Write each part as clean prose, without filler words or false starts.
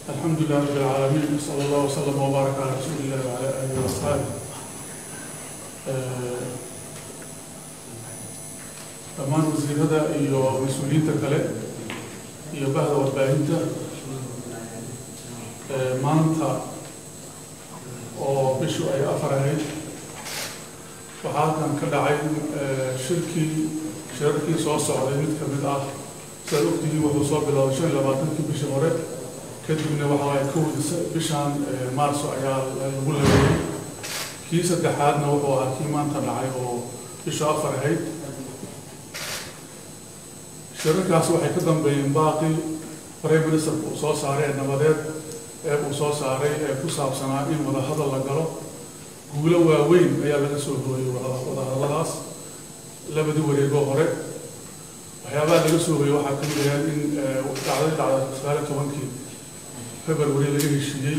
الحمد لله رب العالمين، صلى الله وسلم وبارك على رسول الله وعلى آله وأصحابه. dhammaan wasiirada iyo mas'uuliyiinta kale iyo bahda warbaahinta maanta oo bishu ay 4 ahayd waxaa halkan ka dhacay shirarkii soo socday mid ka mid ah sida ogtihiin wuxuu soo bilowday 25 bishii hore kadibna waxa ay bishan maarso ayaa lagu leeyahay kii saddexaadna wuxuu ahaa kii maanta dhacay oo bisha 4 ahayd shirarkaas waxay ka dambeeyeen baaqi Prime Minister uu soo saaray nabadeed uu soo saaray ku saabsanaa in wada hadal la galo guulo waaweyn ayaa laga soo hooyay wada hadaladaas labadii wareego hore waxyaabaha laga soo hooyay waxaa ka mid ah in dhacday 19 February laga heshiiyey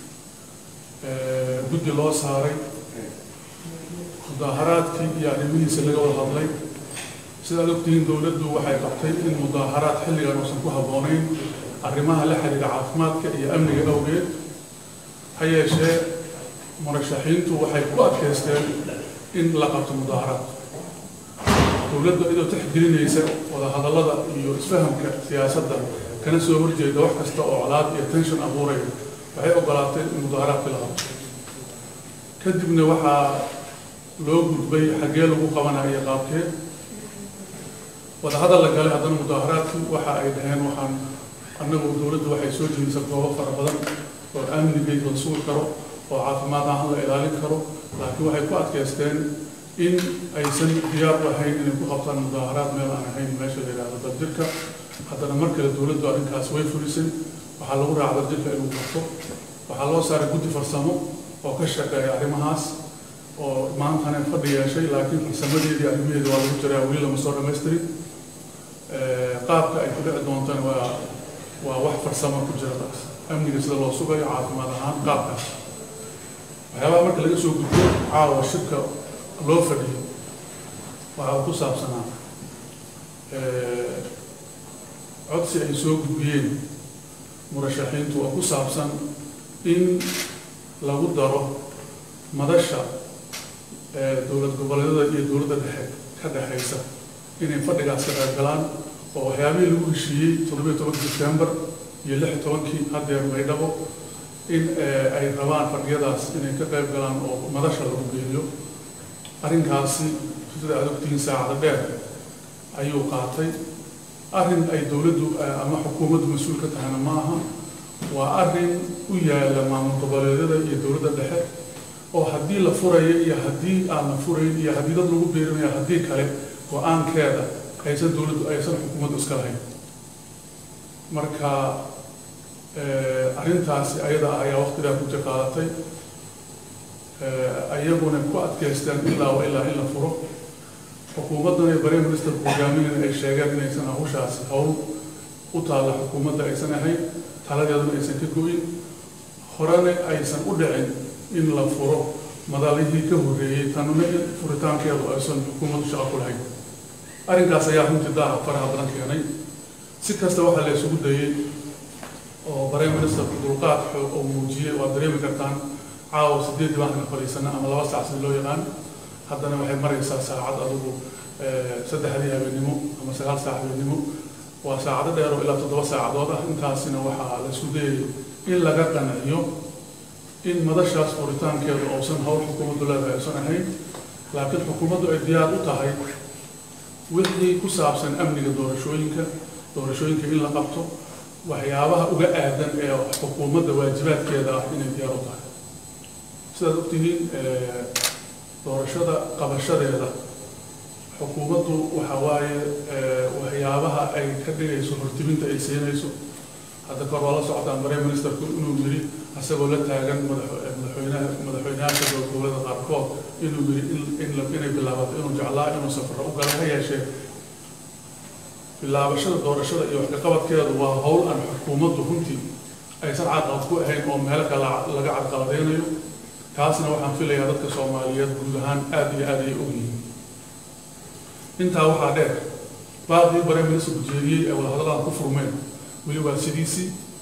guddi loo saaray mudaharaadkii iyo arrimihiisa laga wada hadlay sida ogtihiin dawladdu waxay qabtay in mudaharaad xilligan uusan ku habboonayn arrimaha la xiriira caafimaadka iyo amniga awgeed ha yeeshee murashaxiintu waxay ku adkaysteen in la qabto mudaharaad dawladdu iyadoo tixgelinaysa wada hadallada iyo isfahamka siyaasadda kana soo horjeeda wax kasta oo colaad iyo tension abuuray waxay ogolaatay in mudaharaadka la qabto kadibna waxaa loo gudbay xaggee lagu qabanayo qaabkee wada hadal la galay haddana mudaharaadku waxa ay dhaheen waxaan annagu dawladdu waxay soo jeedisay goobo fara badan oo amnigeed la sugi karo oo caafimaad ahaan la ilaalin karo laakiin waxay ku adkaysteen in aysan diyaar u ahayn inay ku qabtaan mudaharaad meel aan ahayn meesha la yidhaahdo dadjirka haddana mar kale dawladdu arrinkaas way fulisay waxaa lagu raacay dadjirka inuu qabto waxaa loo saaray guddi farsamo oo ka shaqeeya arrimahaas oo maantana fadhi yeeshay laakiin farsamadeedii arrimaheeda waa lagu jiraa weli lama soo dhamaystirin qaabka ay ku dhici doontana waa wax farsamo ku jira amniga sida loo sugayo caafimaad ahaan qaabkaas waxyaabaha marka laga soo gudbo caawa shirka loo fadhiyo waxaa ku saabsanaa codsi ay soo gudbiyeen murashaxiintu oo ku saabsan in lagu daro madasha dowlad goboleedyada iyo dowladda dhexe ka dhexaysa inay fadhigaas ka qayb galaan oo waxyaabihii lagu heshiiyey 17 December iyo 16 hadeer Maydhabo in ay rabaan fadhiyadaas inay ka qayb galaan oo madasha lagu geeyo arrinkaasi sida aad ogtiin saacada dheer ayuu qaatay arrin ay dawladdu ama xukuumaddu mas'uul ka tahayna ma aha waa arrin u yaala maamul goboleedyada iyo dowladda dhexe oo haddii la furayo iyo haddii aan la furayn iyo haddii dad lagu beerinayo haddii kale go'aankeeda aysan dawladdu aysan xukuumaddu iska lahayn marka arrintaasi ayada ayaa waqtigaa ku qaadatay ayaguna ku adkaysteen ilaa in la furo xukuumaddan ay Prime Minister hogaaminayaan ay sheegeen inaysan hawshaas hawl u taala xukuumadda aysan ahayn taladeeduna aysan ka go'in horena aysan u dhicin in la furo madalihii ka horreeyay tanuna in furitaankeedu aysan xukuumaddu shaqo ku lahayn arrinkaas ayaa runtii daaha faraha badan keenay si kasta waxaa la isugu dayay oo Prime Minister dulqaad xoog oo muujiyay waa dareemi kartaan caawa 8 baan ka fadhiisana ama 2 saac si loo yaqaan haddana waxay maraysaa saacad adigu 3 habeenimo ama 9 saac habeenimo waa saacado dheer oo ilaa 7 saacadood ah intaasina waxaa la isku dayay in laga qanciyo in madashaas furitaankeedu uusan hawl xukuumaddu leedahay aysan ahayn laakiin xukuumaddu ay diyaar u tahay wixii ku saabsan amniga doorashooyinka in la qabto waxyaabaha uga aadan ee xukuumadda waajibaadkeeda ah inay diyaar u tahay sidaad ogtihiin doorashada qabashadeeda xukuumaddu waxa waaye waxyaabaha ay ka dhigayso hortiminta ay siinayso hadda kor waa la socotaan Prime Ministerku inuu yiri asagoo la taagan madaxweynaha dowladda qaarkood inuu yiri inay bilaabato inuu jeclaa inuu safar u galo ha yeeshee bilaabashada doorashada iyo wax ka qabadkeedu waa hawl aan xukuumaddu runtii aysan caqabad ku ahayn oo meel kale laga carqaladeynayo taasna waxaan filayaa dadka Soomaaliyeed guud ahaan aad iyo aad ay u yihiin intaa waxaa dheer baaqii Prime Minister jeediyay ee wada hadalada ku furmeen weli waa sidiisii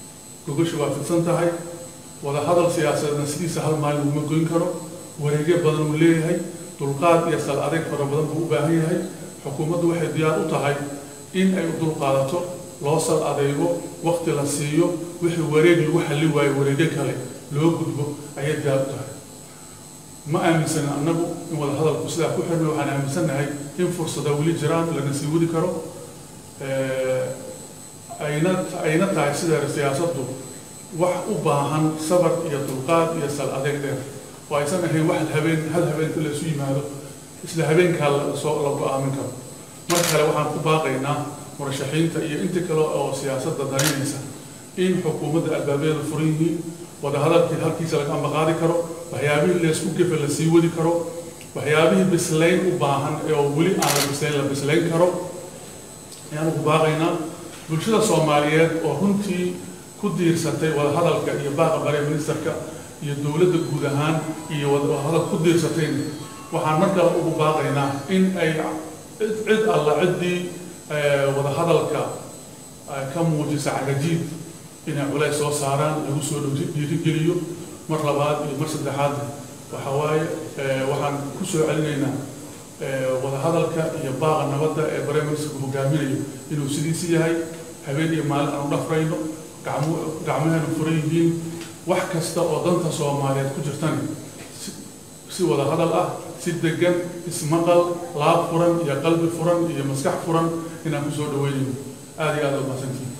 gogosha waa fidsan tahay wada hadal siyaasadeedna sidiisa hal maalin laguma goyn karo wareegyo badan uu leeyahay dulqaad iyo sal adeeg fara badan buu u baahan yahay xukuumaddu waxay diyaar u tahay in ay u dulqaadato loo sal adeego waqti la siiyo wixii wareeg lagu xalli waayo wareegyo kale loo gudbo ayay diyaar u tahay ma aaminsan annagu in wada hadalku sidaa ku xirmay waxaan aaminsannahay in fursada weli jiraan lana sii wadi karo ayna tahay sida siyaasaddu wax u baahan sabar iyo dulqaad iyo sal adeeg dheer oo aysan ahayn wax hal habeenka la isu yimaado isla habeenkaa la go'aamin karo mar kale waxaan ku baaqaynaa murashaxiinta iyo inta kale oo siyaasadda dareynaysa in xukuumadda albaabeeda furan yihiin wada hadalkii halkiisa laga ambaqaadi karo waxyaabihii laysku gefe la sii wadi karo waxyaabihii bislayn u baahan oo weli aan la bislayn karo ayaan ugu baaqaynaa bulshada Soomaaliyeed oo runtii ku diirsatay wada hadalka iyo baaqa bare ministerka iyo dawladda guud ahaan iyo wada hadal ku diirsatay waxaan markaa ugu baaqaynaa in ay cid alla ciddii wada hadalka ka muujisa cagajiid inay culays soo saaraan lagu soo dhiirigeliyo mar labaad iyo mar saddexaad waxa waaye waxaan ku soo celinaynaa wada hadalka iyo baaqa nabadda ee bare ministerku hogaaminayo inuu sidiisi yahay habeen iyo maalin aan u dhafrayno gacmaheenu furan yihiin wax kasta oo danta Soomaaliyeed ku jirtan si wada hadal ah si degan ismaqal laab furan iyo qalbi furan iyo maskax furan inaan ku soo dhaweeyno aad iyo aad u mahadsantihiin